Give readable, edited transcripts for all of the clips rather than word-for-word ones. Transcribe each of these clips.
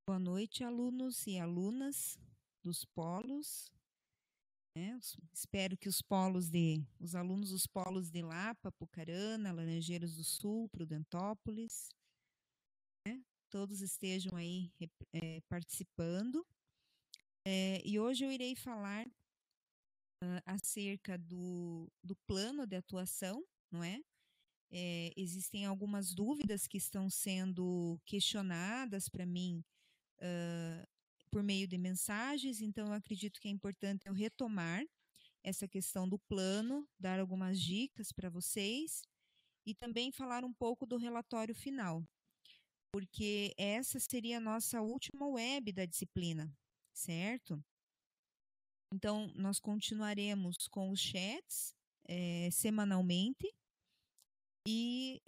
Boa noite, alunos e alunas dos polos. Espero que os alunos dos polos de Lapa, Pucarana, Laranjeiras do Sul, Prudentópolis, todos estejam aí participando. E hoje eu irei falar acerca do plano de atuação, não é? Existem algumas dúvidas que estão sendo questionadas para mim por meio de mensagens, então eu acredito que é importante eu retomar essa questão do plano, dar algumas dicas para vocês e também falar um pouco do relatório final, porque essa seria a nossa última web da disciplina, certo? Então, nós continuaremos com os chats semanalmente e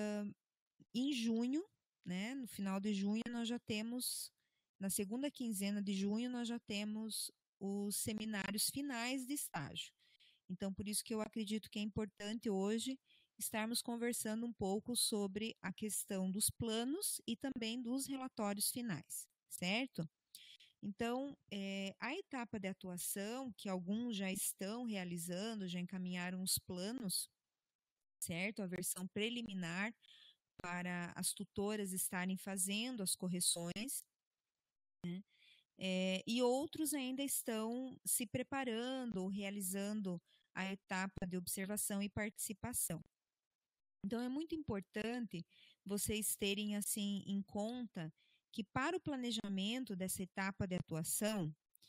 em junho, né, no final de junho, nós já temos, na segunda quinzena de junho, nós já temos os seminários finais de estágio. Então, por isso que eu acredito que é importante hoje estarmos conversando um pouco sobre a questão dos planos e também dos relatórios finais, certo? Então, a etapa de atuação, que alguns já estão realizando, já encaminharam os planos, certo? A versão preliminar para as tutoras estarem fazendo as correções, né? E outros ainda estão se preparando ou realizando a etapa de observação e participação. Então, é muito importante vocês terem assim em conta que para o planejamento dessa etapa de atuação,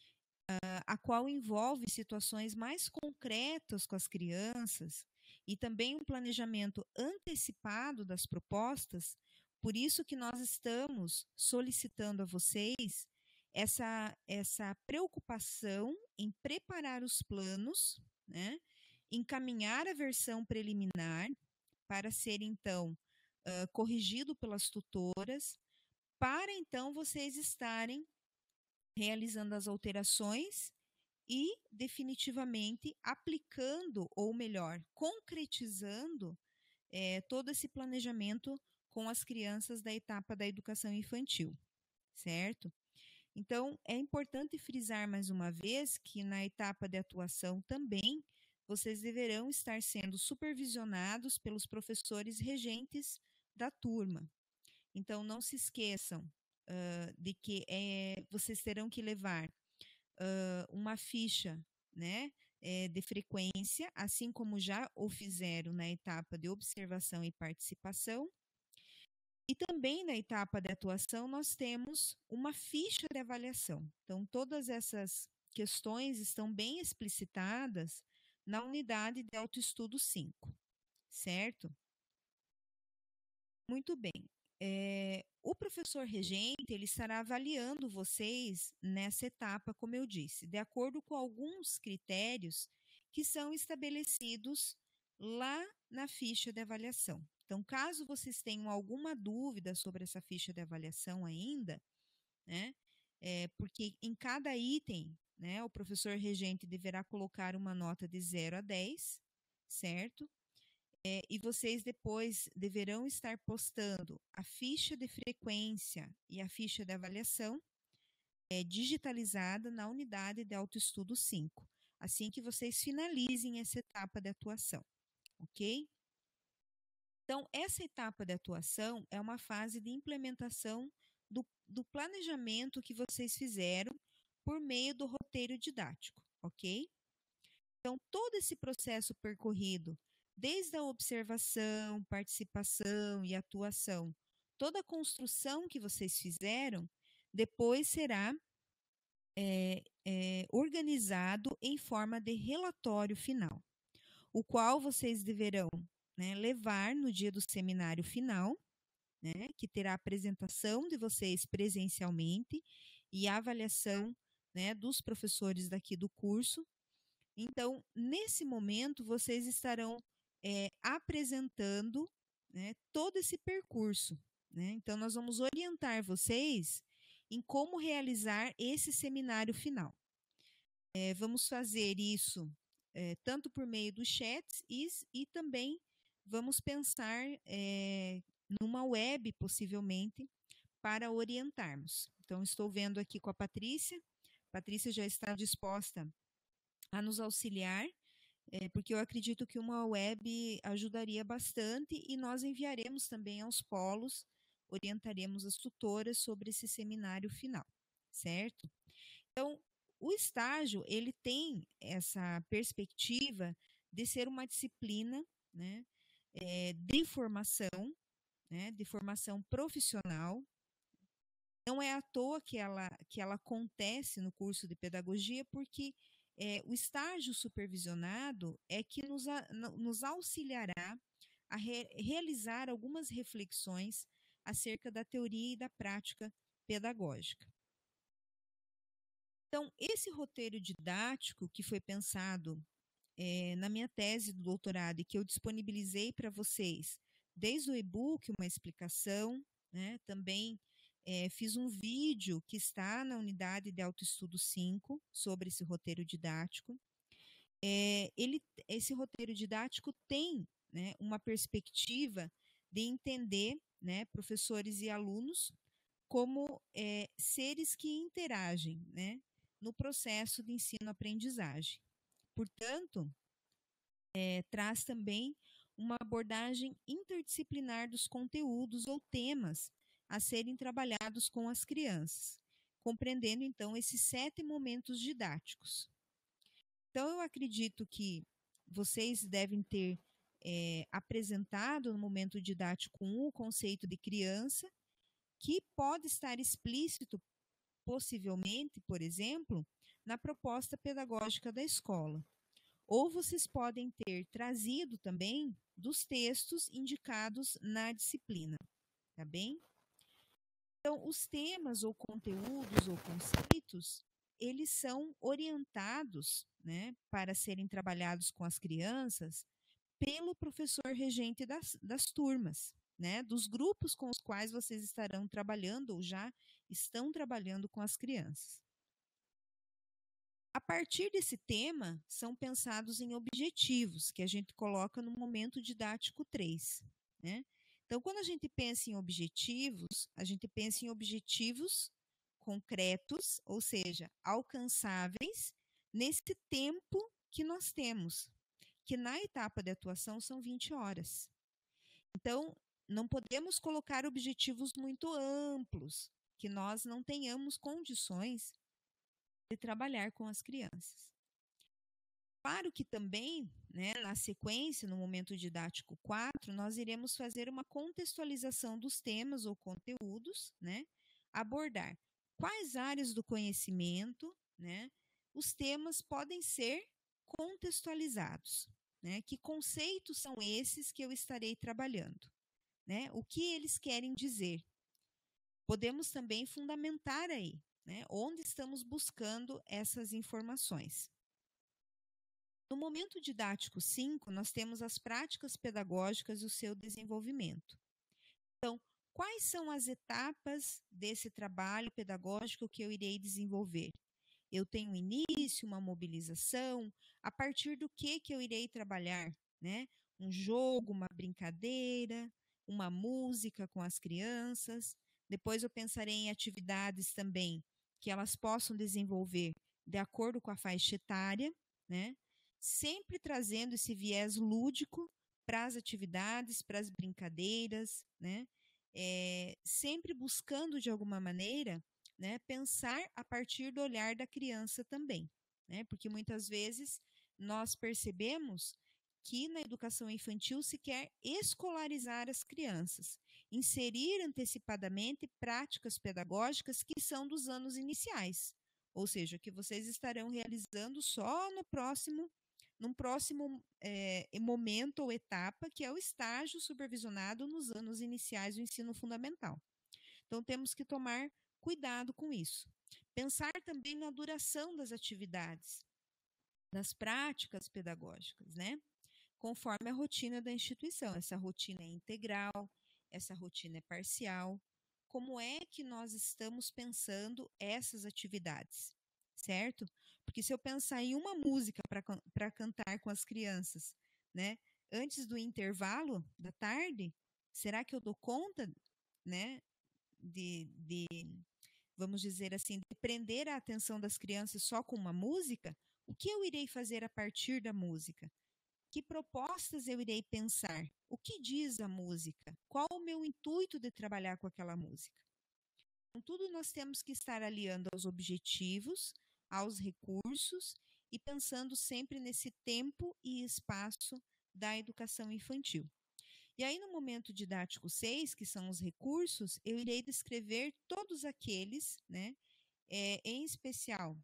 a qual envolve situações mais concretas com as crianças e também um planejamento antecipado das propostas, por isso que nós estamos solicitando a vocês essa preocupação em preparar os planos, né? Encaminhar a versão preliminar para ser, então, corrigido pelas tutoras, para, então, vocês estarem realizando as alterações e, definitivamente, aplicando, ou melhor, concretizando todo esse planejamento com as crianças da etapa da educação infantil, certo? Então, é importante frisar mais uma vez que na etapa de atuação também vocês deverão estar sendo supervisionados pelos professores regentes da turma. Então, não se esqueçam de que vocês terão que levar uma ficha, né, de frequência, assim como já o fizeram na etapa de observação e participação. E também na etapa de atuação nós temos uma ficha de avaliação. Então, todas essas questões estão bem explicitadas na unidade de autoestudo 5, certo? Muito bem. O professor regente ele estará avaliando vocês nessa etapa, como eu disse, de acordo com alguns critérios que são estabelecidos lá na ficha de avaliação. Então, caso vocês tenham alguma dúvida sobre essa ficha de avaliação ainda, né, porque em cada item, né, o professor regente deverá colocar uma nota de 0 a 10, certo? E vocês depois deverão estar postando a ficha de frequência e a ficha de avaliação digitalizada na unidade de autoestudo 5, assim que vocês finalizem essa etapa de atuação, ok? Então, essa etapa de atuação é uma fase de implementação do planejamento que vocês fizeram por meio do roteiro didático, ok? Então, todo esse processo percorrido, desde a observação, participação e atuação, toda a construção que vocês fizeram, depois será organizado em forma de relatório final, o qual vocês deverão levar no dia do seminário final, que terá a apresentação de vocês presencialmente e a avaliação dos professores daqui do curso. Então, nesse momento, vocês estarão apresentando todo esse percurso. Então, nós vamos orientar vocês em como realizar esse seminário final. Vamos fazer isso tanto por meio dos chats e também vamos pensar numa web, possivelmente, para orientarmos. Então, estou vendo aqui com a Patrícia. Patrícia já está disposta a nos auxiliar, porque eu acredito que uma web ajudaria bastante e nós enviaremos também aos polos, orientaremos as tutoras sobre esse seminário final, certo? Então, o estágio, ele tem essa perspectiva de ser uma disciplina, né, de formação profissional. Não é à toa que ela acontece no curso de pedagogia, porque o estágio supervisionado é que nos auxiliará a realizar algumas reflexões acerca da teoria e da prática pedagógica. Então, esse roteiro didático que foi pensado na minha tese do doutorado e que eu disponibilizei para vocês, desde o e-book, uma explicação, né? Também fiz um vídeo que está na unidade de autoestudo 5 sobre esse roteiro didático. Esse roteiro didático tem, né, uma perspectiva de entender, né, professores e alunos como seres que interagem, né, no processo de ensino-aprendizagem. Portanto, traz também uma abordagem interdisciplinar dos conteúdos ou temas a serem trabalhados com as crianças, compreendendo, então, esses 7 momentos didáticos. Então, eu acredito que vocês devem ter apresentado no momento didático 1 o conceito de criança, que pode estar explícito, possivelmente, por exemplo, na proposta pedagógica da escola. Ou vocês podem ter trazido também dos textos indicados na disciplina, tá bem? Então, os temas ou conteúdos ou conceitos, eles são orientados, né, para serem trabalhados com as crianças pelo professor regente das turmas, né, dos grupos com os quais vocês estarão trabalhando ou já estão trabalhando com as crianças. A partir desse tema, são pensados em objetivos, que a gente coloca no momento didático 3, né? Então, quando a gente pensa em objetivos, a gente pensa em objetivos concretos, ou seja, alcançáveis, nesse tempo que nós temos, que na etapa de atuação são 20 horas. Então, não podemos colocar objetivos muito amplos, que nós não tenhamos condições de trabalhar com as crianças. Claro que também, né, na sequência, no momento didático 4, nós iremos fazer uma contextualização dos temas ou conteúdos, né, abordar quais áreas do conhecimento, né, os temas podem ser contextualizados, né, que conceitos são esses que eu estarei trabalhando, né, o que eles querem dizer. Podemos também fundamentar aí, né, onde estamos buscando essas informações. No momento didático 5, nós temos as práticas pedagógicas e o seu desenvolvimento. Então, quais são as etapas desse trabalho pedagógico que eu irei desenvolver? Eu tenho um início, uma mobilização, a partir do que eu irei trabalhar, né? Um jogo, uma brincadeira, uma música com as crianças. Depois eu pensarei em atividades também que elas possam desenvolver de acordo com a faixa etária, né? Sempre trazendo esse viés lúdico para as atividades, para as brincadeiras, né? Sempre buscando, de alguma maneira, né, pensar a partir do olhar da criança também, né? Porque muitas vezes nós percebemos que na educação infantil se quer escolarizar as crianças, inserir antecipadamente práticas pedagógicas que são dos anos iniciais, ou seja, que vocês estarão realizando só num próximo momento ou etapa, que é o estágio supervisionado nos anos iniciais do ensino fundamental. Então, temos que tomar cuidado com isso. Pensar também na duração das atividades, das práticas pedagógicas, né? Conforme a rotina da instituição. Essa rotina é integral, essa rotina é parcial. Como é que nós estamos pensando essas atividades, certo? Porque se eu pensar em uma música para cantar com as crianças, né, antes do intervalo da tarde, será que eu dou conta, né, vamos dizer assim, de prender a atenção das crianças só com uma música, o que eu irei fazer a partir da música? Que propostas eu irei pensar? O que diz a música? Qual o meu intuito de trabalhar com aquela música? Então, tudo nós temos que estar aliando aos objetivos, aos recursos e pensando sempre nesse tempo e espaço da educação infantil. E aí, no momento didático 6, que são os recursos, eu irei descrever todos aqueles, né, em especial,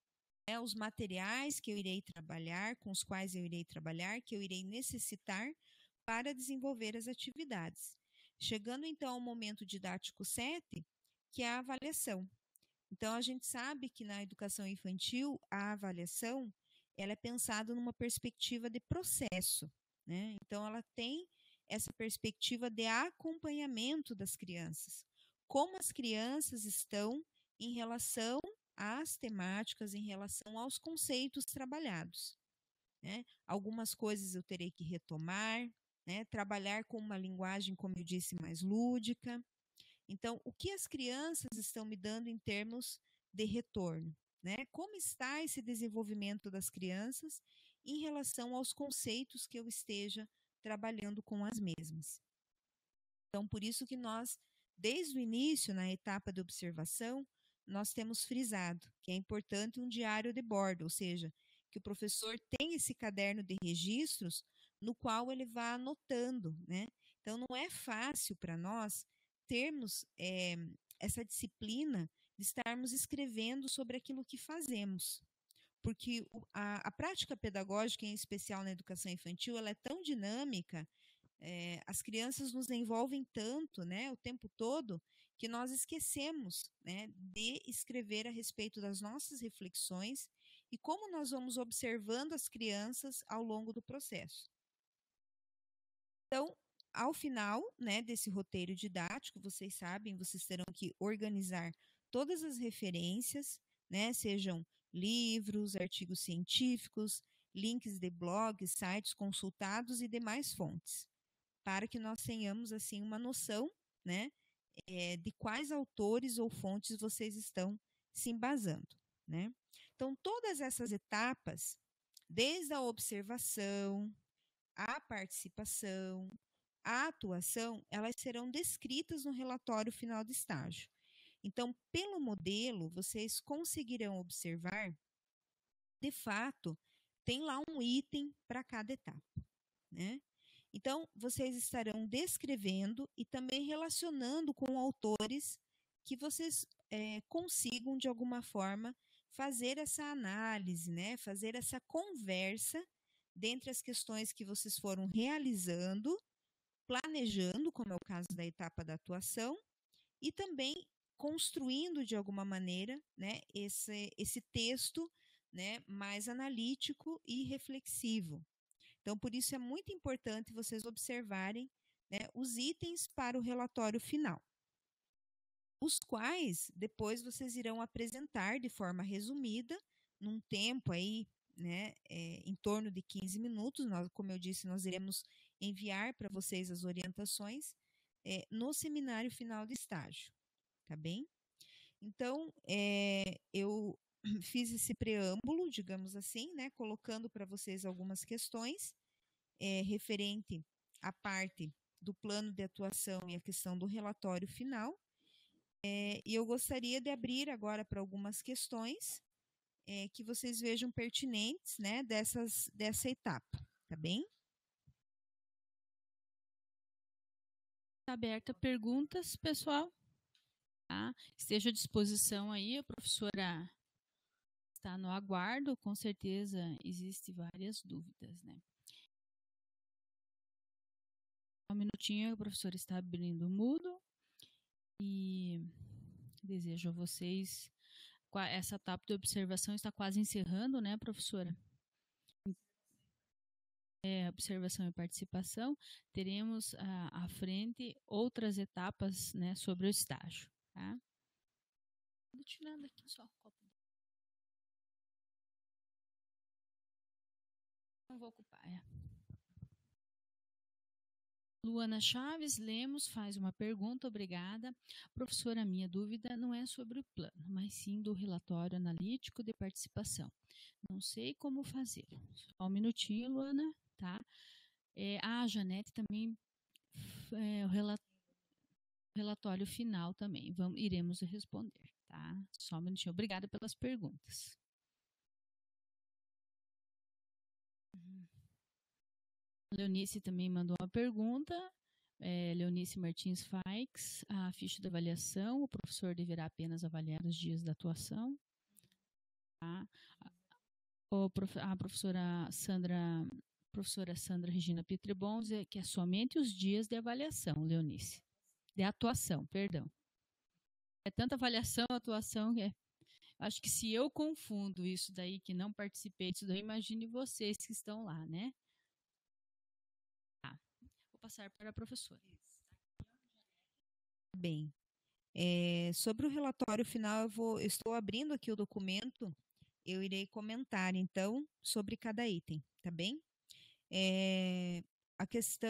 os materiais que eu irei trabalhar, com os quais eu irei trabalhar, que eu irei necessitar para desenvolver as atividades. Chegando então ao momento didático 7, que é a avaliação. Então, a gente sabe que na educação infantil, a avaliação ela é pensada numa perspectiva de processo, né? Então, ela tem essa perspectiva de acompanhamento das crianças. Como as crianças estão em relação às temáticas, em relação aos conceitos trabalhados, né? Algumas coisas eu terei que retomar, né? Trabalhar com uma linguagem, como eu disse, mais lúdica. Então, o que as crianças estão me dando em termos de retorno, né? Como está esse desenvolvimento das crianças em relação aos conceitos que eu esteja trabalhando com as mesmas. Então, por isso que nós, desde o início, na etapa de observação, nós temos frisado que é importante um diário de bordo, ou seja, que o professor tem esse caderno de registros no qual ele vai anotando, né? Então, não é fácil para nós termos essa disciplina de estarmos escrevendo sobre aquilo que fazemos. Porque a prática pedagógica, em especial na educação infantil, ela é tão dinâmica, as crianças nos envolvem tanto, né, o tempo todo, que nós esquecemos, né, de escrever a respeito das nossas reflexões e como nós vamos observando as crianças ao longo do processo. Então, ao final, né, desse roteiro didático, vocês sabem, vocês terão que organizar todas as referências, né, sejam livros, artigos científicos, links de blogs, sites consultados e demais fontes, para que nós tenhamos, assim, uma noção, né, de quais autores ou fontes vocês estão se embasando, né? Então, todas essas etapas, desde a observação, a participação, a atuação, elas serão descritas no relatório final do estágio. Então, pelo modelo, vocês conseguirão observar, de fato, tem lá um item para cada etapa, né? Então, vocês estarão descrevendo e também relacionando com autores que vocês consigam, de alguma forma, fazer essa análise, né? Fazer essa conversa dentre as questões que vocês foram realizando, planejando, como é o caso da etapa da atuação, e também construindo, de alguma maneira, né, esse texto, né, mais analítico e reflexivo. Então, por isso é muito importante vocês observarem, né, os itens para o relatório final, os quais depois vocês irão apresentar de forma resumida, num tempo aí, né, em torno de 15 minutos. Nós, como eu disse, nós iremos enviar para vocês as orientações no seminário final de estágio, tá bem? Então, eu fiz esse preâmbulo, digamos assim, né, colocando para vocês algumas questões referente à parte do plano de atuação e a questão do relatório final. E eu gostaria de abrir agora para algumas questões que vocês vejam pertinentes, né, dessa etapa, tá bem? Está aberta perguntas, pessoal. Tá? Esteja à disposição aí, a professora está no aguardo, com certeza existem várias dúvidas, né? Um minutinho, a professora está abrindo o mudo e desejo a vocês, essa etapa de observação está quase encerrando, né, professora? Observação e participação, teremos à frente outras etapas, né, sobre o estágio, tá? Tirando aqui só o copo. Não vou ocupar, Luana Chaves Lemos faz uma pergunta, obrigada. Professora, minha dúvida não é sobre o plano, mas sim do relatório analítico de participação. Não sei como fazer. Só um minutinho, Luana, tá? A Janete também, o relatório final também, iremos responder, tá? Só um minutinho. Obrigada pelas perguntas. Leonice também mandou uma pergunta. Leonice Martins Faix, a ficha de avaliação, o professor deverá apenas avaliar os dias da atuação. Tá? A professora Sandra Regina Pietrebon, que é somente os dias de avaliação, Leonice. De atuação, perdão. É tanta avaliação, atuação, acho que se eu confundo isso daí, que não participei disso daí, imagine vocês que estão lá, né? Tá. Vou passar para a professora. Bem, sobre o relatório final, eu estou abrindo aqui o documento, eu irei comentar, então, sobre cada item, tá bem? A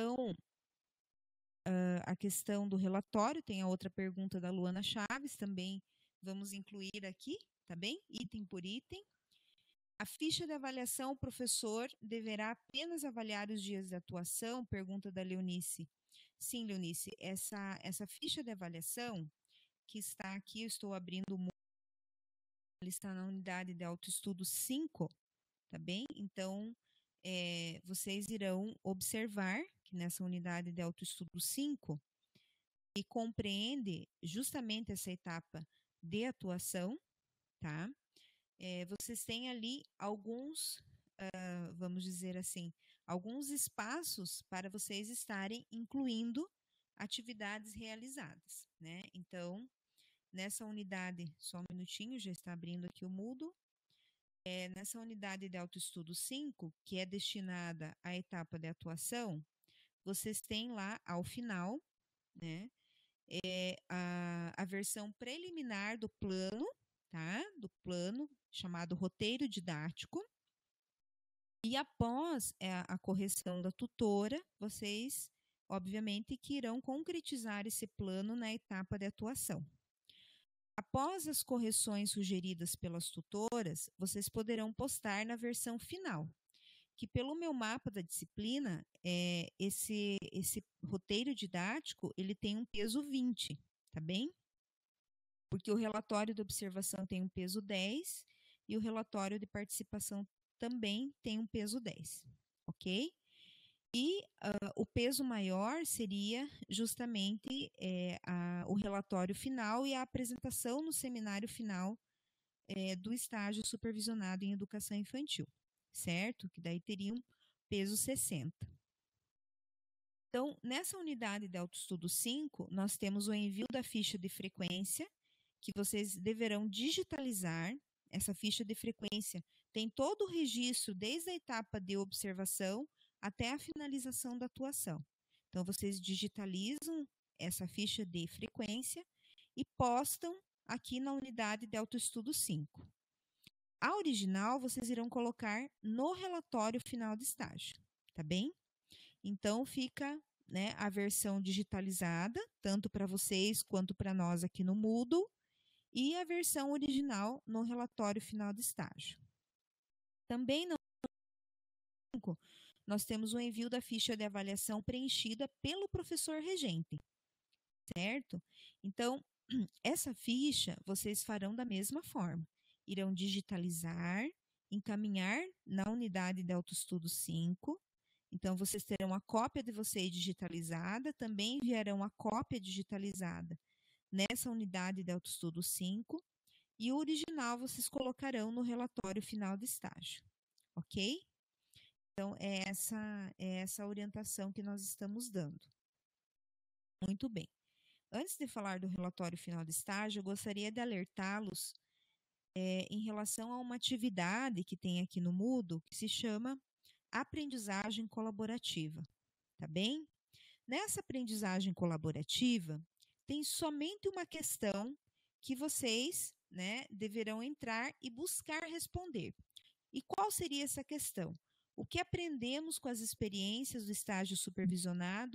questão do relatório, tem a outra pergunta da Luana Chaves, também vamos incluir aqui, tá bem? Item por item. A ficha de avaliação, o professor deverá apenas avaliar os dias de atuação? Pergunta da Leonice. Sim, Leonice, essa ficha de avaliação que está aqui, eu estou abrindo o ele está na unidade de autoestudo 5, tá bem? Então, vocês irão observar que nessa unidade de autoestudo 5, que compreende justamente essa etapa de atuação, tá? Vocês têm ali alguns, vamos dizer assim, alguns espaços para vocês estarem incluindo atividades realizadas, né? Então, nessa unidade, só um minutinho, já está abrindo aqui o Moodle. Nessa unidade de autoestudo 5, que é destinada à etapa de atuação, vocês têm lá ao final, né, a versão preliminar do plano, tá? Do plano chamado roteiro didático. E após a correção da tutora, vocês, obviamente, que irão concretizar esse plano na etapa de atuação. Após as correções sugeridas pelas tutoras, vocês poderão postar na versão final, que pelo meu mapa da disciplina, esse roteiro didático, ele tem um peso 20, tá bem? Porque o relatório de observação tem um peso 10 e o relatório de participação também tem um peso 10, ok? E o peso maior seria justamente o relatório final e a apresentação no seminário final do estágio supervisionado em educação infantil, certo? Que daí teria um peso 60. Então, nessa unidade de autoestudo 5, nós temos o envio da ficha de frequência, que vocês deverão digitalizar. Essa ficha de frequência tem todo o registro, desde a etapa de observação até a finalização da atuação. Então, vocês digitalizam essa ficha de frequência e postam aqui na unidade de autoestudo 5. A original, vocês irão colocar no relatório final de estágio, tá bem? Então, fica, né, a versão digitalizada, tanto para vocês quanto para nós aqui no Moodle, e a versão original no relatório final de estágio. Também no nós temos o envio da ficha de avaliação preenchida pelo professor regente, certo? Então, essa ficha vocês farão da mesma forma. Irão digitalizar, encaminhar na unidade de autoestudo 5. Então, vocês terão a cópia de vocês digitalizada, também enviarão a cópia digitalizada nessa unidade de autoestudo 5, e o original vocês colocarão no relatório final de estágio, ok? Então, é essa orientação que nós estamos dando. Muito bem. Antes de falar do relatório final de estágio, eu gostaria de alertá-los em relação a uma atividade que tem aqui no Moodle, que se chama aprendizagem colaborativa, tá bem? Nessa aprendizagem colaborativa, tem somente uma questão que vocês, né, deverão entrar e buscar responder. E qual seria essa questão? O que aprendemos com as experiências do estágio supervisionado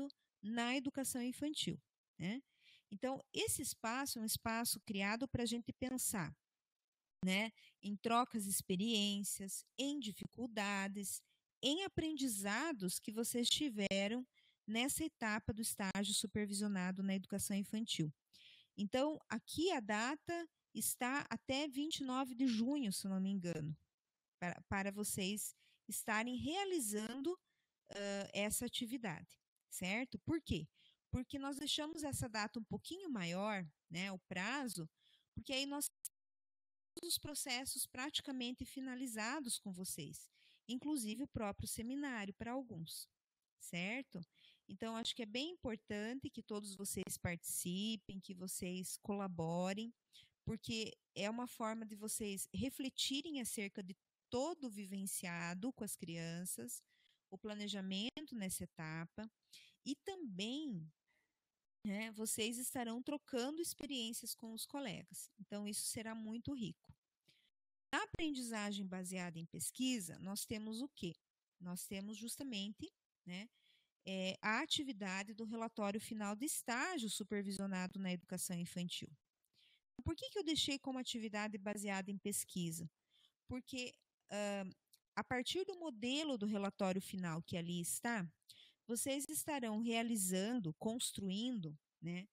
na educação infantil, né? Então, esse espaço é um espaço criado para a gente pensar, né, em trocas de experiências, em dificuldades, em aprendizados que vocês tiveram nessa etapa do estágio supervisionado na educação infantil. Então, aqui a data está até 29 de junho, se não me engano, para vocês estarem realizando essa atividade, certo? Por quê? Porque nós deixamos essa data um pouquinho maior, né, o prazo, porque aí nós temos os processos praticamente finalizados com vocês, inclusive o próprio seminário para alguns, certo? Então, acho que é bem importante que todos vocês participem, que vocês colaborem, porque é uma forma de vocês refletirem acerca de todo o vivenciado com as crianças, o planejamento nessa etapa, e também, né, vocês estarão trocando experiências com os colegas. Então, isso será muito rico. Na aprendizagem baseada em pesquisa, nós temos o quê? Nós temos justamente, né, a atividade do relatório final de estágio supervisionado na educação infantil. Por que eu deixei como atividade baseada em pesquisa? Porque a partir do modelo do relatório final que ali está, vocês estarão realizando, construindo, né,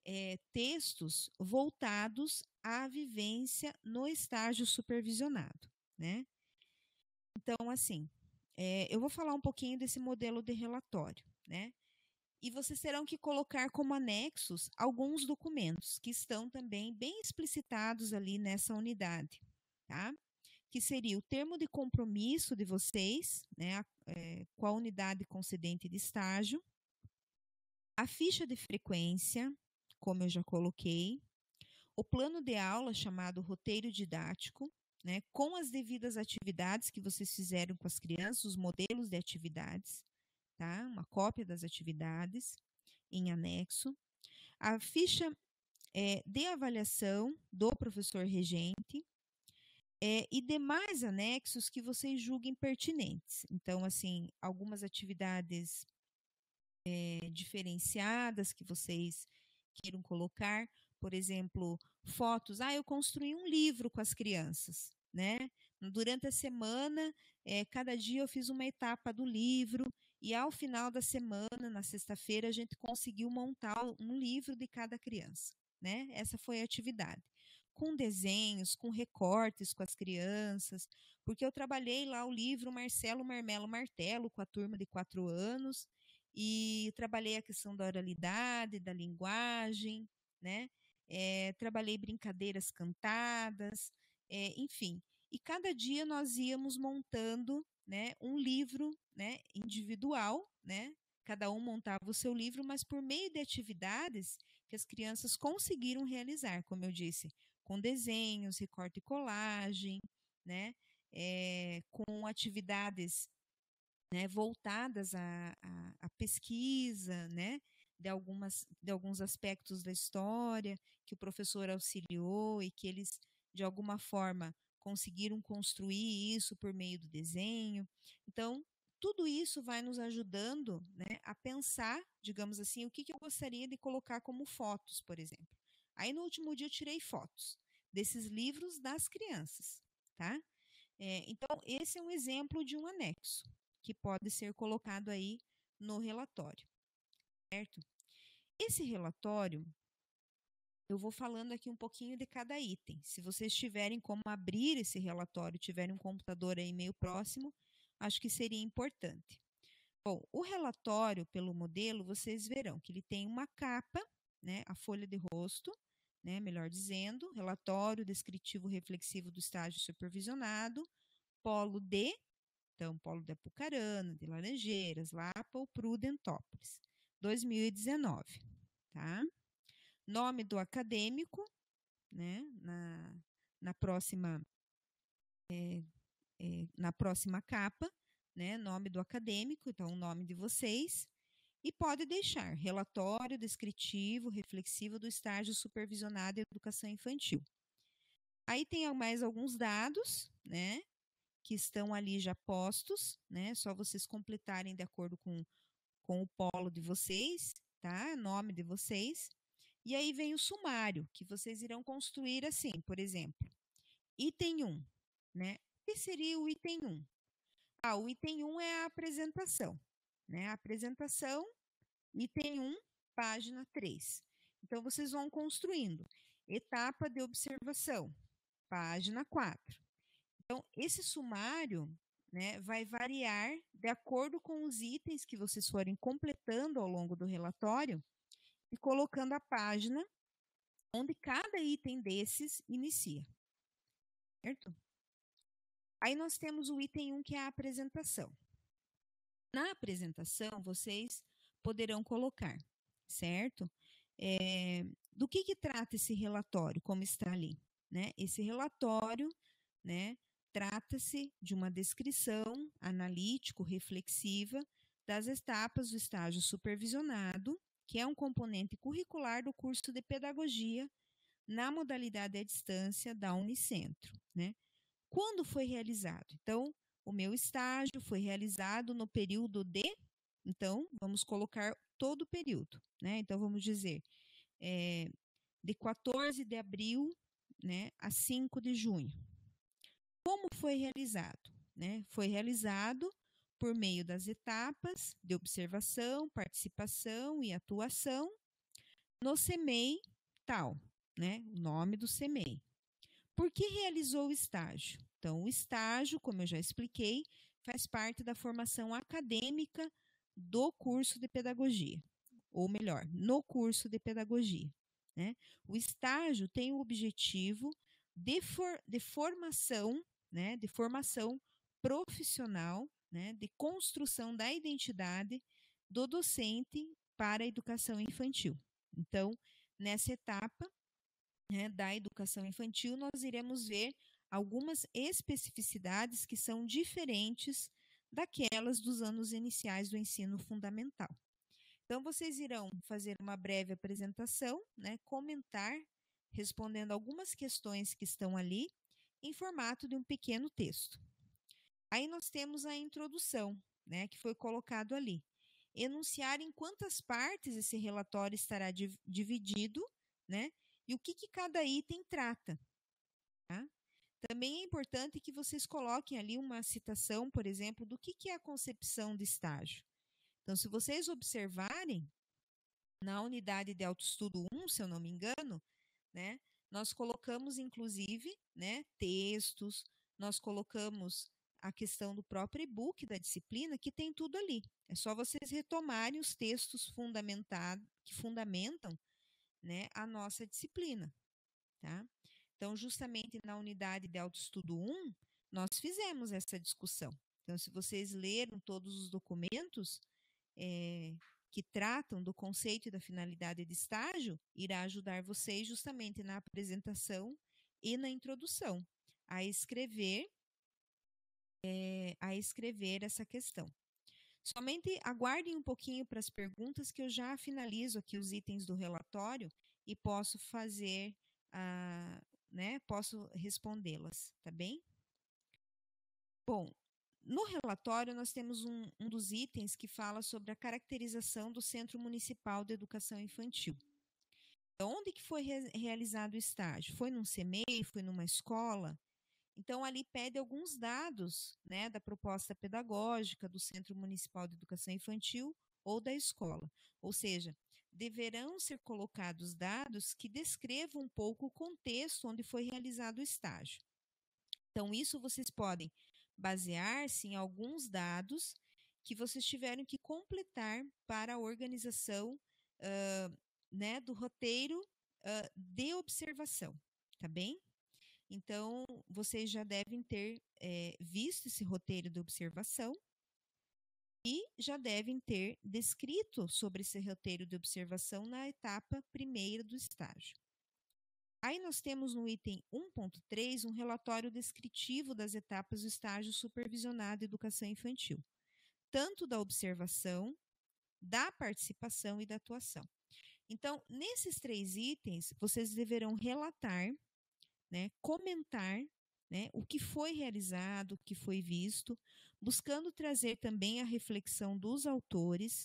textos voltados à vivência no estágio supervisionado, né? Então, assim, eu vou falar um pouquinho desse modelo de relatório, né? E vocês terão que colocar como anexos alguns documentos que estão também bem explicitados ali nessa unidade, tá? Que seria o termo de compromisso de vocês, né, com a unidade concedente de estágio, a ficha de frequência, como eu já coloquei, o plano de aula chamado roteiro didático, né, com as devidas atividades que vocês fizeram com as crianças, os modelos de atividades, tá? Uma cópia das atividades em anexo, a ficha de avaliação do professor regente, e demais anexos que vocês julguem pertinentes. Então, assim, algumas atividades diferenciadas que vocês queiram colocar, por exemplo, fotos. Eu construí um livro com as crianças, né? Durante a semana, cada dia eu fiz uma etapa do livro e ao final da semana, na sexta-feira, a gente conseguiu montar um livro de cada criança, né? Essa foi a atividade. Com desenhos, com recortes com as crianças, porque eu trabalhei lá o livro Marcelo Marmelo Martelo com a turma de 4 anos, e trabalhei a questão da oralidade, da linguagem, né? Trabalhei brincadeiras cantadas, enfim. E cada dia nós íamos montando, né, um livro, né, individual, né? Cada um montava o seu livro, mas por meio de atividades que as crianças conseguiram realizar, como eu disse, com desenhos, recorte e colagem, né? Com atividades, né, voltadas à pesquisa, né, de alguns aspectos da história que o professor auxiliou e que eles, de alguma forma, conseguiram construir isso por meio do desenho. Então, tudo isso vai nos ajudando, né, a pensar, digamos assim, o que eu gostaria de colocar como fotos, por exemplo. Aí, no último dia, eu tirei fotos desses livros das crianças, tá? Então, esse é um exemplo de um anexo que pode ser colocado aí no relatório, certo? Esse relatório, eu vou falando aqui um pouquinho de cada item. Se vocês tiverem como abrir esse relatório, tiverem um computador aí meio próximo, acho que seria importante. Bom, o relatório pelo modelo, vocês verão que ele tem uma capa, né, a folha de rosto, né, melhor dizendo, relatório descritivo reflexivo do estágio supervisionado, polo D, então, Polo de Apucarana, de Laranjeiras, Lapa ou Prudentópolis, 2019, tá? Nome do acadêmico, né? Na próxima na próxima capa, né? Nome do acadêmico, então o nome de vocês, e pode deixar relatório descritivo, reflexivo do estágio supervisionado em educação infantil. Aí tem mais alguns dados, né? Que estão ali já postos, né? Só vocês completarem de acordo com com o polo de vocês, tá? Nome de vocês. E aí vem o sumário, que vocês irão construir assim, por exemplo, item 1, né? O que seria o item 1? O item 1 é a apresentação, né? A apresentação, item 1, página 3. Então, vocês vão construindo. Etapa de observação, página 4. Então, esse sumário, né, vai variar de acordo com os itens que vocês forem completando ao longo do relatório e colocando a página onde cada item desses inicia, certo? Aí nós temos o item 1, que é a apresentação. Na apresentação, vocês poderão colocar, certo? Do que trata esse relatório, como está ali, né? Esse relatório, né, trata-se de uma descrição analítico-reflexiva das etapas do estágio supervisionado, que é um componente curricular do curso de pedagogia na modalidade à distância da Unicentro, né? Quando foi realizado? Então, o meu estágio foi realizado no período de... Então, vamos colocar todo o período, né? Então, vamos dizer, de 14 de abril, né, a 5 de junho. Como foi realizado? Né? Foi realizado por meio das etapas de observação, participação e atuação no CEMEI tal, né? O nome do CEMEI. Por que realizou o estágio? Então, o estágio, como eu já expliquei, faz parte da formação acadêmica do curso de pedagogia, ou melhor, no curso de pedagogia, né? O estágio tem o objetivo de formação, né, de formação profissional, né, de construção da identidade do docente para a educação infantil. Então, nessa etapa, né, da educação infantil, nós iremos ver algumas especificidades que são diferentes daquelas dos anos iniciais do ensino fundamental. Então, vocês irão fazer uma breve apresentação, né, comentar, respondendo algumas questões que estão ali, em formato de um pequeno texto. Aí nós temos a introdução, né, que foi colocado ali. Enunciar em quantas partes esse relatório estará dividido, né, e o que cada item trata. Tá? Também é importante que vocês coloquem ali uma citação, por exemplo, do que é a concepção de estágio. Então, se vocês observarem, na unidade de autoestudo 1, se eu não me engano, né, nós colocamos, inclusive, né, textos, nós colocamos a questão do próprio e-book da disciplina, que tem tudo ali. É só vocês retomarem os textos que fundamentam, né, a nossa disciplina. Tá? Então, justamente na unidade de autoestudo 1, nós fizemos essa discussão. Então, se vocês leram todos os documentos que tratam do conceito e da finalidade de estágio, irá ajudar vocês justamente na apresentação e na introdução a escrever essa questão. Somente aguardem um pouquinho para as perguntas, que eu já finalizo aqui os itens do relatório e posso fazer, né, posso respondê-las, tá bem? Bom, no relatório nós temos um dos itens que fala sobre a caracterização do Centro Municipal de Educação Infantil. Então, onde que foi realizado o estágio? Foi num CEMEI? Foi numa escola? Então, ali pede alguns dados, né, da proposta pedagógica do Centro Municipal de Educação Infantil ou da escola. Ou seja, deverão ser colocados dados que descrevam um pouco o contexto onde foi realizado o estágio. Então, isso vocês podem basear-se em alguns dados que vocês tiveram que completar para a organização né, do roteiro de observação, tá bem? Então, vocês já devem ter visto esse roteiro de observação e já devem ter descrito sobre esse roteiro de observação na etapa primeira do estágio. Aí nós temos no item 1.3 um relatório descritivo das etapas do estágio supervisionado de educação infantil, tanto da observação, da participação e da atuação. Então, nesses 3 itens, vocês deverão relatar, né, comentar, né, o que foi realizado, o que foi visto, buscando trazer também a reflexão dos autores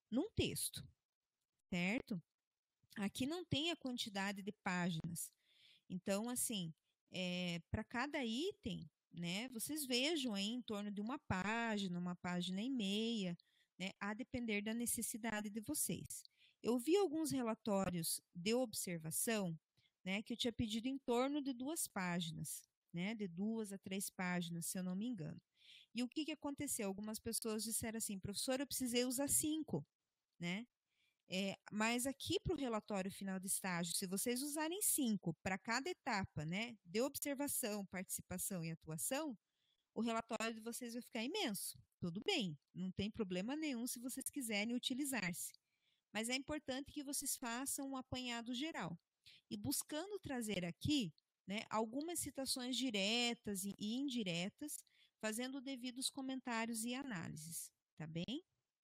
num texto, certo? Aqui não tem a quantidade de páginas. Então, assim, para cada item, né, vocês vejam aí em torno de uma página e meia, né, a depender da necessidade de vocês. Eu vi alguns relatórios de observação, né, que eu tinha pedido em torno de 2 páginas, né, de 2 a 3 páginas, se eu não me engano. E o que que aconteceu? Algumas pessoas disseram assim, professor, eu precisei usar 5, né? Mas aqui para o relatório final de estágio, se vocês usarem 5 para cada etapa, né, de observação, participação e atuação, o relatório de vocês vai ficar imenso. Tudo bem, não tem problema nenhum se vocês quiserem utilizar-se. Mas é importante que vocês façam um apanhado geral. E buscando trazer aqui, né, algumas citações diretas e indiretas, fazendo devidos comentários e análises, tá bem?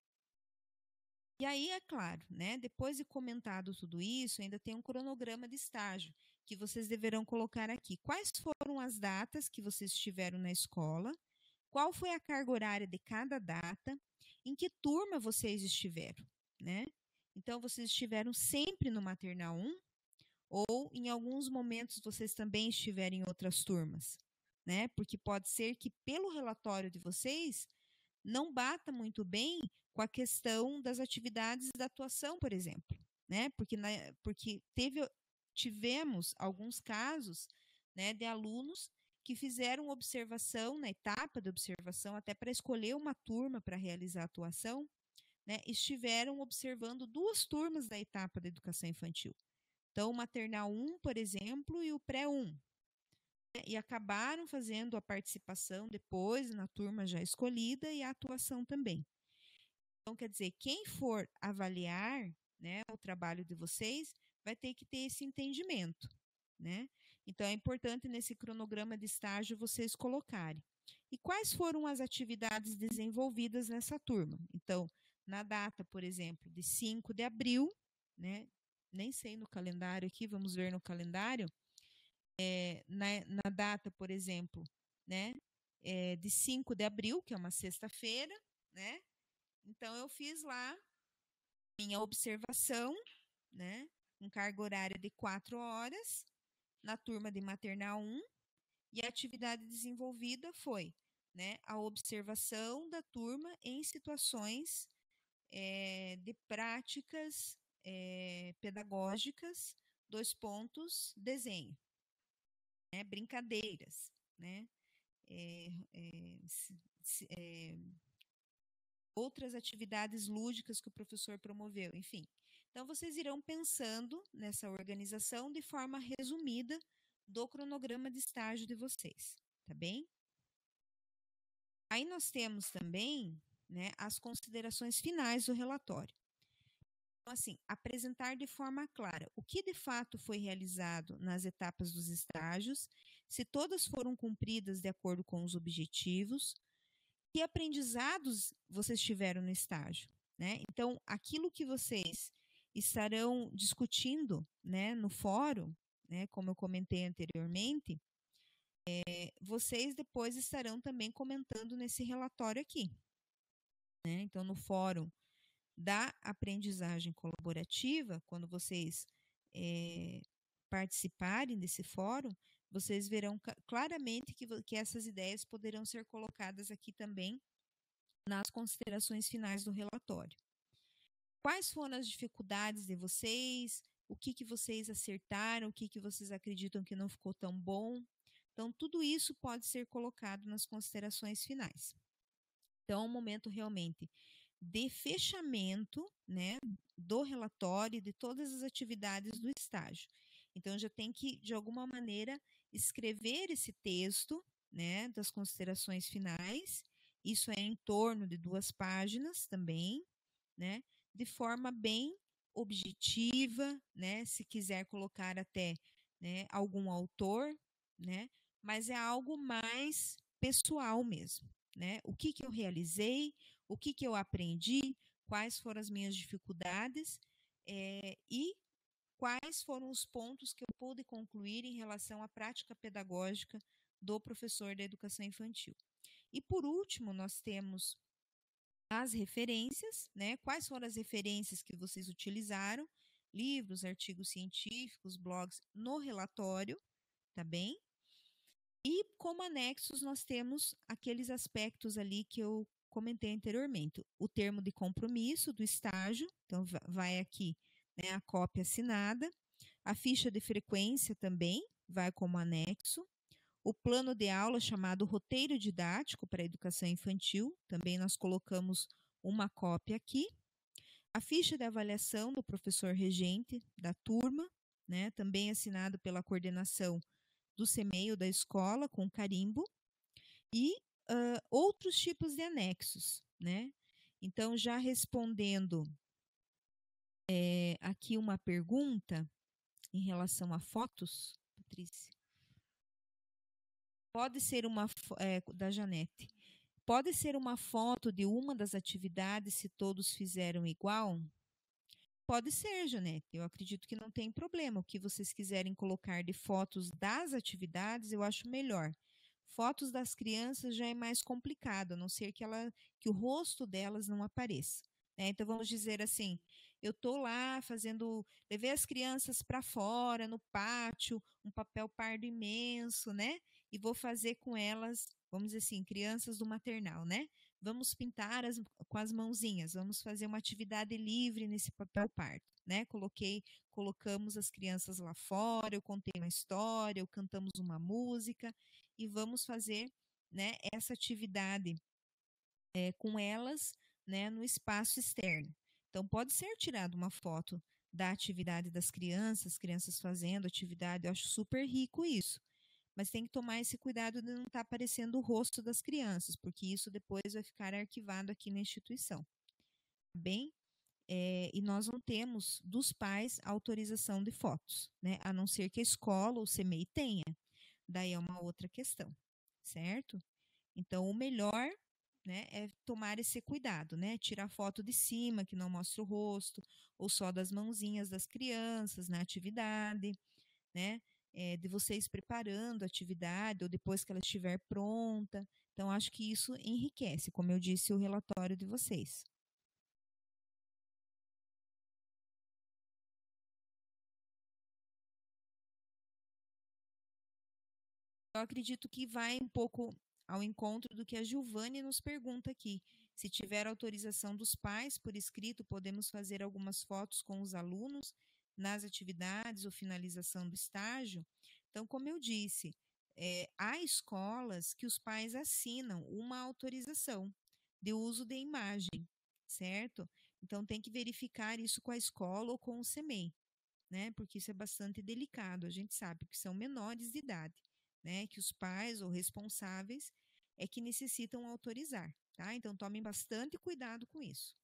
E aí, é claro, né, depois de comentado tudo isso, ainda tem um cronograma de estágio que vocês deverão colocar aqui. Quais foram as datas que vocês estiveram na escola? Qual foi a carga horária de cada data? Em que turma vocês estiveram, né? Então, vocês estiveram sempre no maternal 1 ou em alguns momentos vocês também estiverem em outras turmas, né? Porque pode ser que pelo relatório de vocês não bata muito bem com a questão das atividades da atuação, por exemplo, né? Porque tivemos alguns casos, né, de alunos que fizeram observação na etapa de observação, até para escolher uma turma para realizar a atuação, né, estiveram observando 2 turmas da etapa da educação infantil. Então, o maternal 1, por exemplo, e o pré 1, né, e acabaram fazendo a participação depois na turma já escolhida e a atuação também. Então, quer dizer, quem for avaliar, né, o trabalho de vocês vai ter que ter esse entendimento, né? Então, é importante nesse cronograma de estágio vocês colocarem. E quais foram as atividades desenvolvidas nessa turma? Então, na data, por exemplo, de 5 de abril, né? Nem sei no calendário aqui, vamos ver no calendário. Na data, por exemplo, né? De 5 de abril, que é uma sexta-feira, né? Então, eu fiz lá minha observação, né? Com carga horária de 4 horas, na turma de maternal 1, e a atividade desenvolvida foi, né, a observação da turma em situações de práticas pedagógicas, desenho, né, brincadeiras, né, outras atividades lúdicas que o professor promoveu, enfim. Então, vocês irão pensando nessa organização de forma resumida do cronograma de estágio de vocês, tá bem? Aí nós temos também, né, as considerações finais do relatório. Então, assim, apresentar de forma clara o que de fato foi realizado nas etapas dos estágios, se todas foram cumpridas de acordo com os objetivos, que aprendizados vocês tiveram no estágio, né? Então, aquilo que vocês estarão discutindo, né, no fórum, né, como eu comentei anteriormente, vocês depois estarão também comentando nesse relatório aqui, né? Então, no fórum da aprendizagem colaborativa, quando vocês participarem desse fórum, vocês verão claramente que essas ideias poderão ser colocadas aqui também nas considerações finais do relatório. Quais foram as dificuldades de vocês? O que vocês acertaram? O que vocês acreditam que não ficou tão bom? Então, tudo isso pode ser colocado nas considerações finais. Então, é um momento realmente de fechamento, né, do relatório e de todas as atividades do estágio. Então, já tem que, de alguma maneira, escrever esse texto, né, das considerações finais. Isso é em torno de 2 páginas também, né, de forma bem objetiva, né, se quiser colocar até, né, algum autor, né, mas é algo mais pessoal mesmo, né? O que eu realizei, o que eu aprendi, quais foram as minhas dificuldades e quais foram os pontos que eu pude concluir em relação à prática pedagógica do professor da educação infantil. E por último, nós temos as referências, né? Quais foram as referências que vocês utilizaram, livros, artigos científicos, blogs, no relatório, tá bem? E como anexos nós temos aqueles aspectos ali que eu comentei anteriormente. O termo de compromisso do estágio, então vai aqui, né, a cópia assinada. A ficha de frequência também vai como anexo. O plano de aula chamado roteiro didático para a educação infantil, também nós colocamos uma cópia aqui. A ficha de avaliação do professor regente da turma, né, também assinado pela coordenação do CMEI da escola, com carimbo. E outros tipos de anexos, né? Então, já respondendo aqui uma pergunta em relação a fotos, Patrícia. Pode ser uma da Janete. Pode ser uma foto de uma das atividades se todos fizeram igual? Pode ser, Janete. Eu acredito que não tem problema. O que vocês quiserem colocar de fotos das atividades, eu acho melhor. Fotos das crianças já é mais complicado, a não ser que o rosto delas não apareça, né? Então, vamos dizer assim, eu estou lá levei as crianças para fora, no pátio, um papel pardo imenso, né? E vou fazer com elas, vamos dizer assim, crianças do maternal, né? Vamos pintar com as mãozinhas, vamos fazer uma atividade livre nesse papel pardo, né? Colocamos as crianças lá fora, eu contei uma história, cantamos uma música e vamos fazer, né, essa atividade com elas, né, no espaço externo. Então, pode ser tirada uma foto da atividade das crianças fazendo atividade, eu acho super rico isso. Mas tem que tomar esse cuidado de não estar aparecendo o rosto das crianças, porque isso depois vai ficar arquivado aqui na instituição. Tá bem? E nós não temos dos pais autorização de fotos, né? A não ser que a escola ou o CMEI tenha. Daí é uma outra questão, certo? Então, o melhor, né, é tomar esse cuidado, né? Tirar foto de cima, que não mostra o rosto, ou só das mãozinhas das crianças na atividade, né? De vocês preparando a atividade, ou depois que ela estiver pronta. Então, acho que isso enriquece, como eu disse, o relatório de vocês. Eu acredito que vai um pouco ao encontro do que a Giovane nos pergunta aqui. Se tiver autorização dos pais por escrito, podemos fazer algumas fotos com os alunos nas atividades ou finalização do estágio. Então, como eu disse, há escolas que os pais assinam uma autorização de uso de imagem, certo? Então, tem que verificar isso com a escola ou com o CMEI, né? Porque isso é bastante delicado. A gente sabe que são menores de idade, né? Que os pais ou responsáveis é que necessitam autorizar, tá? Então, tomem bastante cuidado com isso.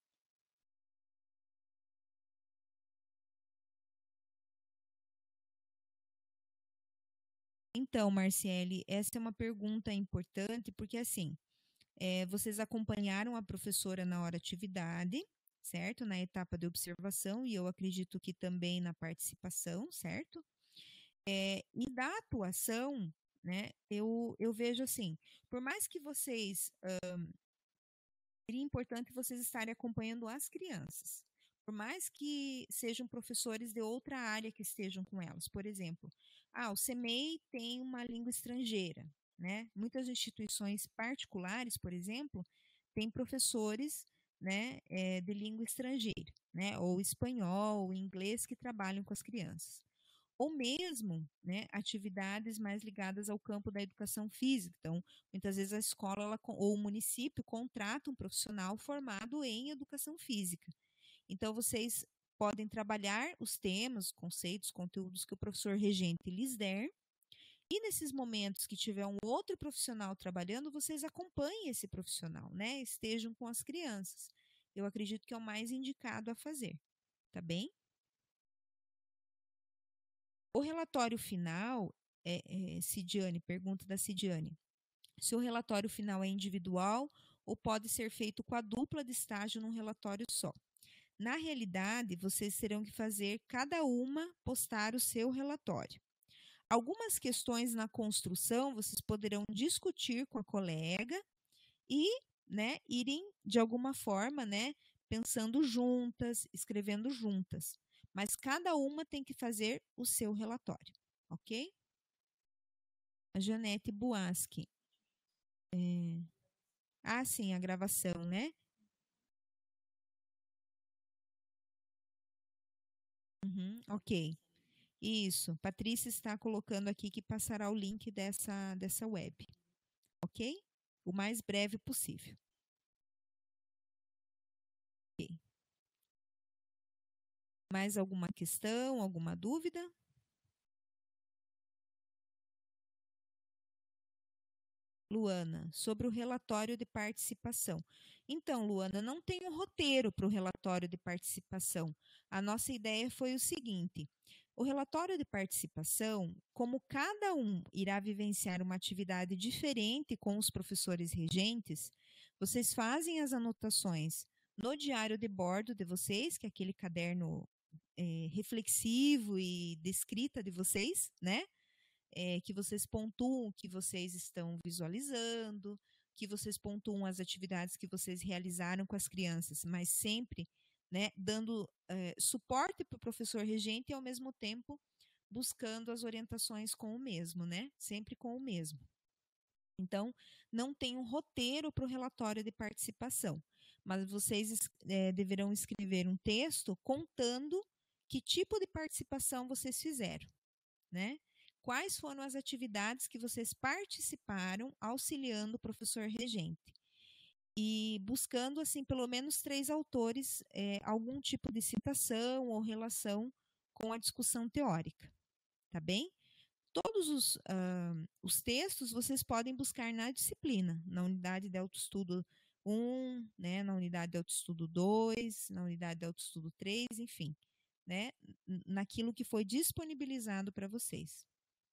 Então, Marciele, essa é uma pergunta importante, porque assim, vocês acompanharam a professora na hora atividade, certo? Na etapa de observação, e eu acredito que também na participação, certo? E da atuação, né, eu vejo assim, por mais que vocês, seria importante vocês estarem acompanhando as crianças, por mais que sejam professores de outra área que estejam com elas. Por exemplo, o CMEI tem uma língua estrangeira, né? Muitas instituições particulares, por exemplo, têm professores, né, de língua estrangeira, né, ou espanhol, ou inglês, que trabalham com as crianças. Ou mesmo, né, atividades mais ligadas ao campo da educação física. Então, muitas vezes a escola ou o município contrata um profissional formado em educação física. Então, vocês podem trabalhar os temas, conceitos, conteúdos que o professor regente lhes der. E nesses momentos que tiver um outro profissional trabalhando, vocês acompanhem esse profissional, né? Estejam com as crianças. Eu acredito que é o mais indicado a fazer, tá bem? O relatório final, Cidiane, pergunta da Cidiane, se o relatório final é individual ou pode ser feito com a dupla de estágio num relatório só. Na realidade, vocês terão que fazer cada uma postar o seu relatório. Algumas questões na construção vocês poderão discutir com a colega e né, irem de alguma forma, né, pensando juntas, escrevendo juntas. Mas cada uma tem que fazer o seu relatório, ok? A Janete Buaschi. Ah, sim, a gravação, né? Uhum, ok. Isso. Patrícia está colocando aqui que passará o link dessa web, ok? O mais breve possível. Ok. Mais alguma questão, alguma dúvida? Luana, sobre o relatório de participação. Então, Luana, não tem um roteiro para o relatório de participação. A nossa ideia foi o seguinte: o relatório de participação, como cada um irá vivenciar uma atividade diferente com os professores regentes, vocês fazem as anotações no diário de bordo de vocês, que é aquele caderno reflexivo e de escrita de vocês, né? Que vocês pontuam o que vocês estão visualizando, que vocês pontuam as atividades que vocês realizaram com as crianças, mas sempre, né, dando suporte para o professor regente e, ao mesmo tempo, buscando as orientações com o mesmo, né? Sempre com o mesmo. Então, não tem um roteiro para o relatório de participação, mas vocês deverão escrever um texto contando que tipo de participação vocês fizeram, né? Quais foram as atividades que vocês participaram auxiliando o professor regente? E buscando, assim, pelo menos 3 autores, algum tipo de citação ou relação com a discussão teórica, tá bem? Todos os textos vocês podem buscar na disciplina, na unidade de autoestudo 1, né, na unidade de autoestudo 2, na unidade de autoestudo 3, enfim, né, naquilo que foi disponibilizado para vocês.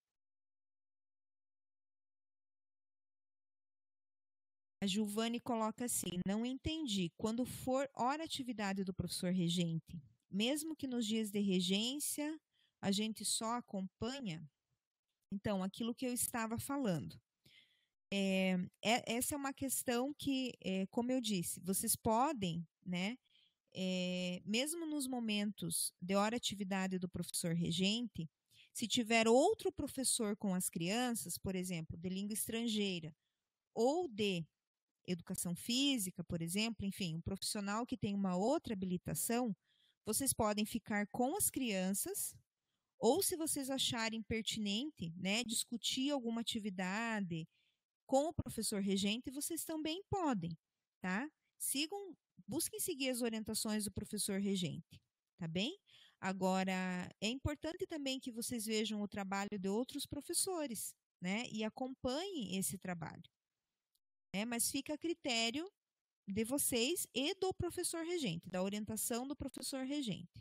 A Giovanni coloca assim: não entendi. Quando for hora atividade do professor regente, mesmo que nos dias de regência a gente só acompanha, então, aquilo que eu estava falando. Essa é uma questão que, como eu disse, vocês podem, né, mesmo nos momentos de hora atividade do professor regente, se tiver outro professor com as crianças, por exemplo, de língua estrangeira ou de educação física, por exemplo, enfim, um profissional que tem uma outra habilitação, vocês podem ficar com as crianças, ou se vocês acharem pertinente, né, discutir alguma atividade com o professor regente, vocês também podem, tá? Busquem seguir as orientações do professor regente, tá bem? Agora, é importante também que vocês vejam o trabalho de outros professores, né, e acompanhem esse trabalho. Mas fica a critério de vocês e do professor regente, da orientação do professor regente.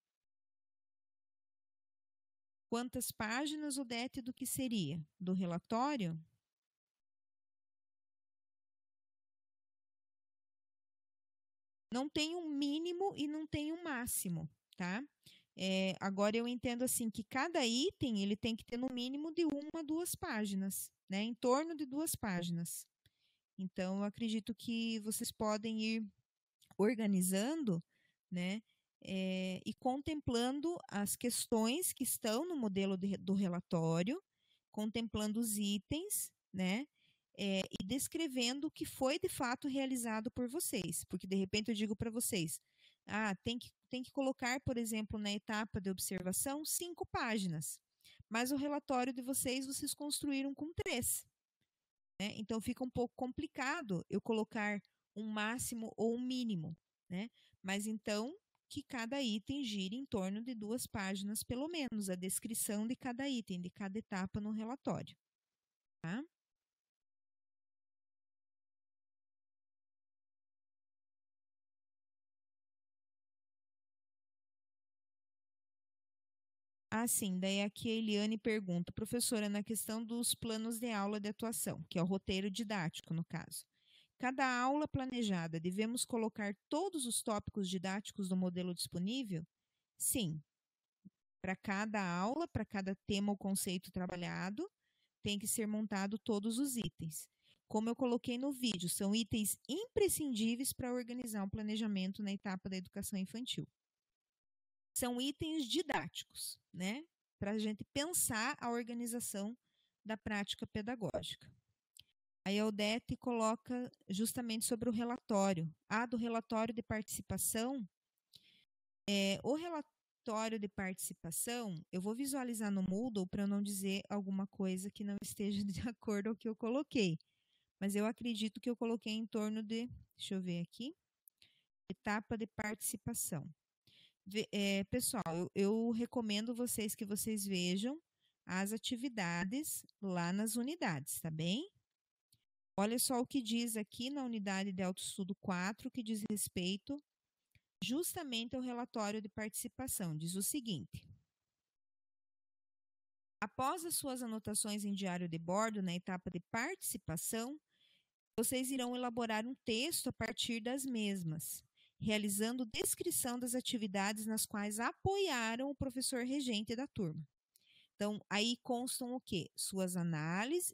Quantas páginas, Odete, do que seria? Do relatório? Não tem um mínimo e não tem um máximo, tá? Agora eu entendo assim que cada item ele tem que ter no mínimo de 1 a 2 páginas, né? Em torno de 2 páginas. Então, eu acredito que vocês podem ir organizando, né? E contemplando as questões que estão no modelo do relatório, contemplando os itens, né? E descrevendo o que foi de fato realizado por vocês. Porque, de repente, eu digo para vocês, tem que colocar, por exemplo, na etapa de observação, 5 páginas. Mas o relatório de vocês construíram com 3. Né? Então, fica um pouco complicado eu colocar um máximo ou um mínimo, né? Mas, então, que cada item gire em torno de 2 páginas, pelo menos, a descrição de cada item, de cada etapa no relatório. Tá? Sim, daí aqui a Eliane pergunta, professora, na questão dos planos de aula de atuação, que é o roteiro didático, no caso. Cada aula planejada, devemos colocar todos os tópicos didáticos do modelo disponível? Sim. Para cada aula, para cada tema ou conceito trabalhado, tem que ser montado todos os itens. como eu coloquei no vídeo, são itens imprescindíveis para organizar um planejamento na etapa da educação infantil. São itens didáticos, né? Para a gente pensar a organização da prática pedagógica. Aí a Odete coloca justamente sobre o relatório. Do relatório de participação, o relatório de participação, eu vou visualizar no Moodle para não dizer alguma coisa que não esteja de acordo com o que eu coloquei. Mas eu acredito que eu coloquei em torno de, deixa eu ver aqui, etapa de participação. Pessoal, eu recomendo que vocês vejam as atividades lá nas unidades, tá bem? Olha só o que diz aqui na unidade de autoestudo 4, que diz respeito justamente ao relatório de participação. Diz o seguinte: após as suas anotações em diário de bordo, na etapa de participação, vocês irão elaborar um texto a partir das mesmas, realizando descrição das atividades nas quais apoiaram o professor regente da turma. Então, aí constam o quê? Suas análises,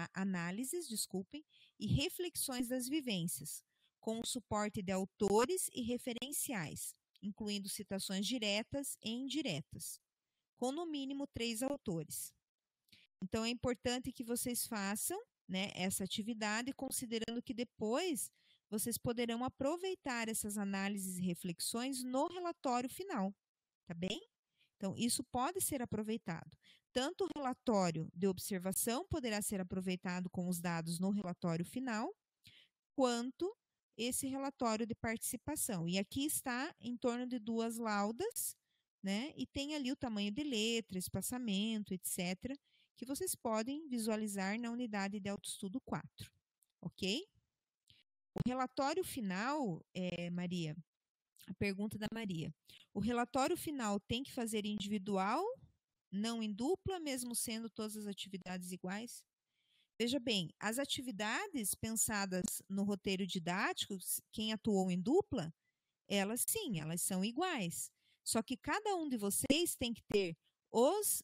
e reflexões das vivências, com o suporte de autores e referenciais, incluindo citações diretas e indiretas, com no mínimo 3 autores. Então, é importante que vocês façam, né, essa atividade, considerando que depois vocês poderão aproveitar essas análises e reflexões no relatório final, tá bem? Então, isso pode ser aproveitado. Tanto o relatório de observação poderá ser aproveitado com os dados no relatório final, quanto esse relatório de participação. E aqui está em torno de 2 laudas, né? E tem ali o tamanho de letra, espaçamento, etc., que vocês podem visualizar na unidade de autoestudo 4, ok? O relatório final, Maria, a pergunta da Maria. O relatório final tem que fazer individual, não em dupla, mesmo sendo todas as atividades iguais? Veja bem, as atividades pensadas no roteiro didático, quem atuou em dupla, elas sim, elas são iguais. Só que cada um de vocês tem que ter os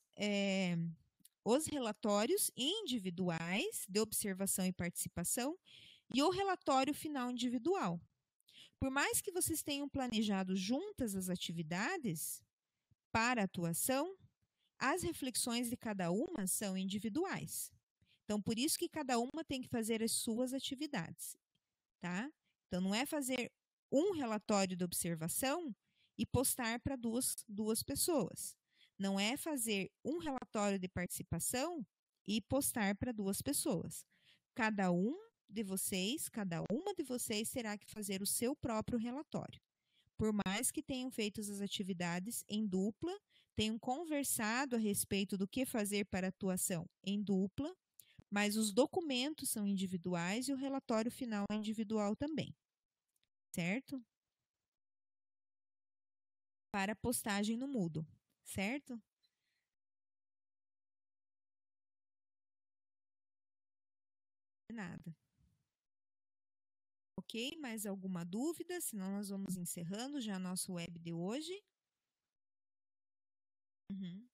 relatórios individuais de observação e participação e o relatório final individual. Por mais que vocês tenham planejado juntas as atividades para atuação, as reflexões de cada uma são individuais. Então, por isso que cada uma tem que fazer as suas atividades, tá? Então, não é fazer um relatório de observação e postar para duas pessoas. Não é fazer um relatório de participação e postar para 2 pessoas. Cada uma de vocês terá que fazer o seu próprio relatório. Por mais que tenham feito as atividades em dupla, tenham conversado a respeito do que fazer para atuação em dupla, mas os documentos são individuais e o relatório final é individual também, certo? Para postagem no Moodle, certo? Nada. Ok? Mais alguma dúvida? Senão nós vamos encerrando já nosso web de hoje. Uhum.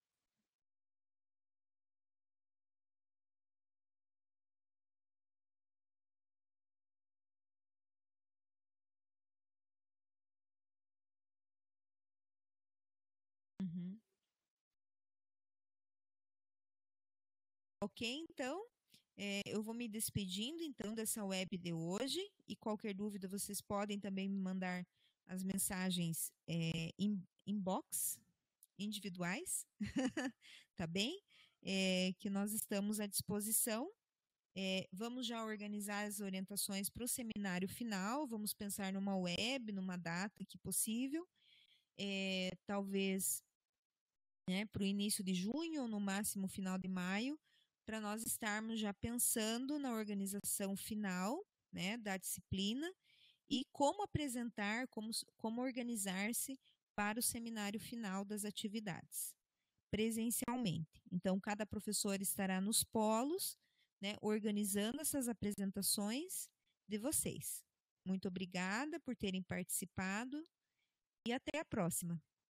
Uhum. Ok, então, eu vou me despedindo então dessa web de hoje e qualquer dúvida vocês podem também me mandar as mensagens inbox individuais, tá bem? Que nós estamos à disposição. Vamos já organizar as orientações para o seminário final, vamos pensar numa web, numa data que possível, talvez para o início de junho ou no máximo final de maio, para nós estarmos já pensando na organização final, né, da disciplina e como apresentar, como organizar-se para o seminário final das atividades, presencialmente. Então, cada professor estará nos polos, né, organizando essas apresentações de vocês. Muito obrigada por terem participado e até a próxima.